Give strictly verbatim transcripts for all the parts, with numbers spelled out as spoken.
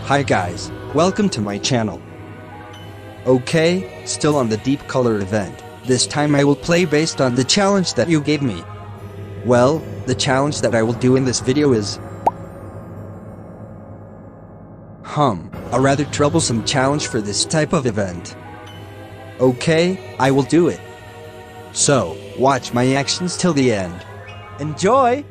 Hi guys, welcome to my channel. Okay, still on the Deep Color event. This time I will play based on the challenge that you gave me. Well, the challenge that I will do in this video is Hum, a rather troublesome challenge for this type of event. Okay, I will do it. So, watch my actions till the end. Enjoy!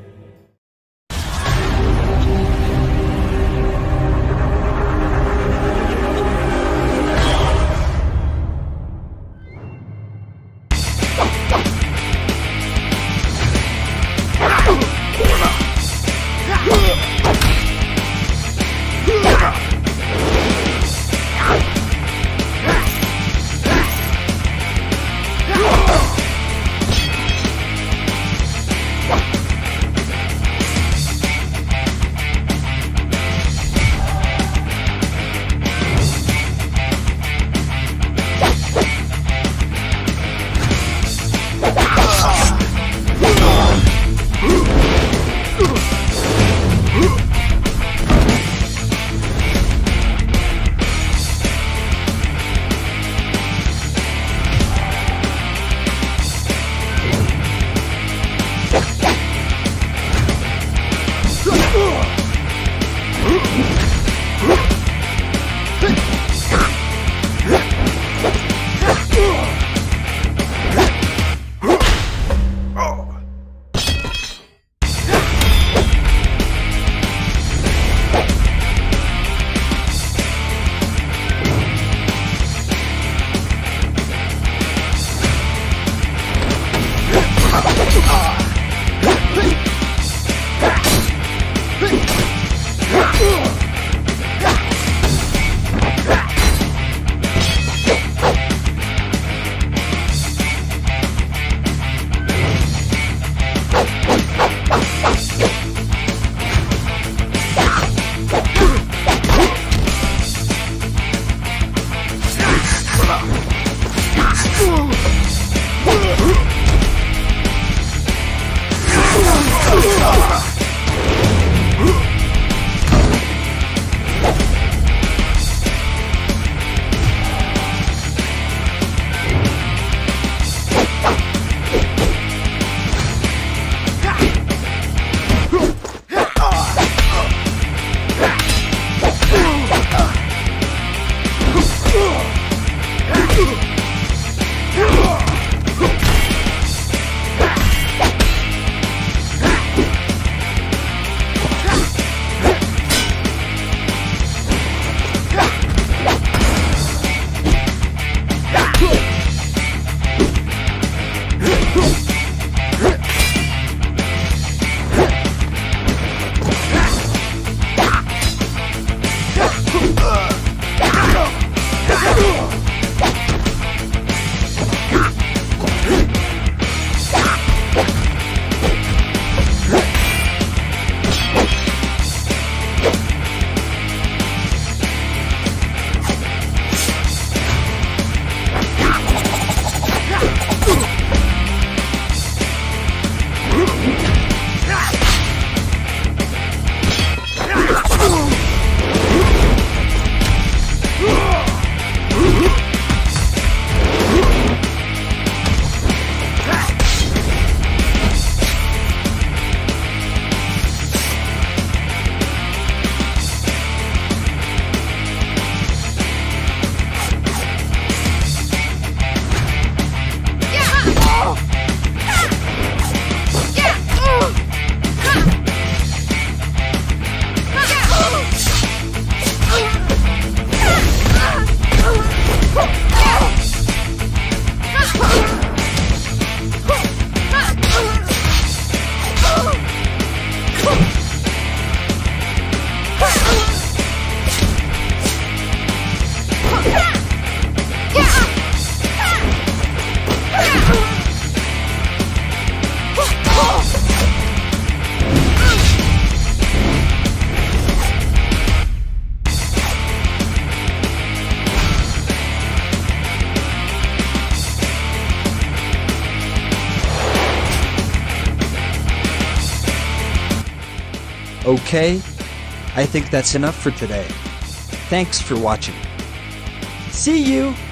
Okay, I think that's enough for today. Thanks for watching. See you!